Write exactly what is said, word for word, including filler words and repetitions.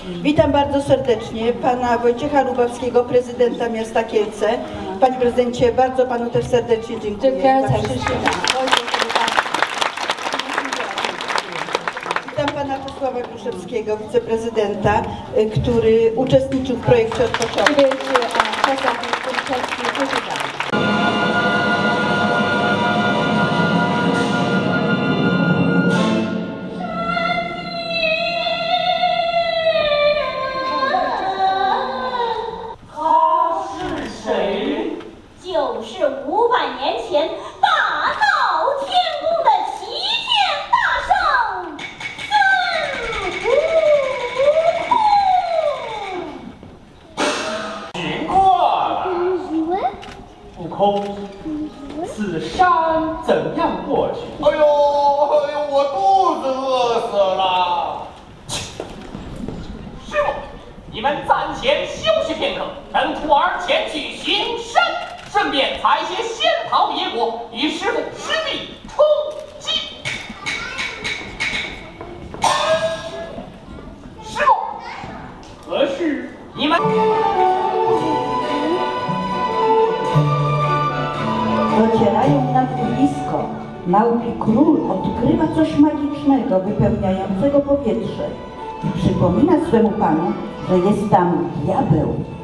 Witam bardzo serdecznie pana Wojciecha Lubawskiego, prezydenta miasta Kielce. Panie prezydencie, bardzo panu też serdecznie dziękuję. Witam pana Czesława Gruszewskiego, wiceprezydenta, który uczestniczył w projekcie od początku. 就是五百年前大闹天宫的齐天大圣孙悟空。 经过了，悟空，此山怎样过去？ 哎呦哎呦，我肚子饿死了。 师傅，你们暂且休息片刻，等徒儿前去行山。顺便采些仙桃野果，与师傅师弟充饥。师傅，何事？你们。 Docierają nad blisko. Małpi król odkrywa coś magicznego, wypełniającego powietrze i przypomina swemu panu, że jest tam diabeł.